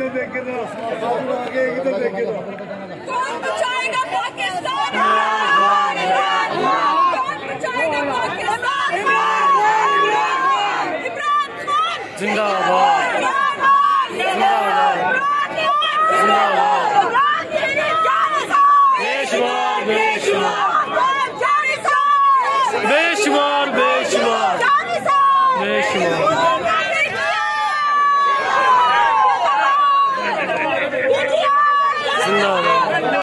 بچائےگا پاکستان کون بچائےگا پاکستان عمران خان زندہ آباد زندہ آباد بے شمار بے شمار بے شمار بے شمار بے شمار